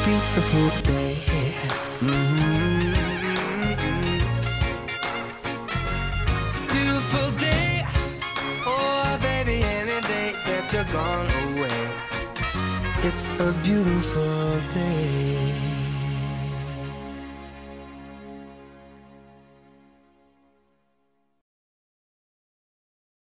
beautiful day. Beautiful day. Oh, baby, any day that you're gone away. It's a beautiful day.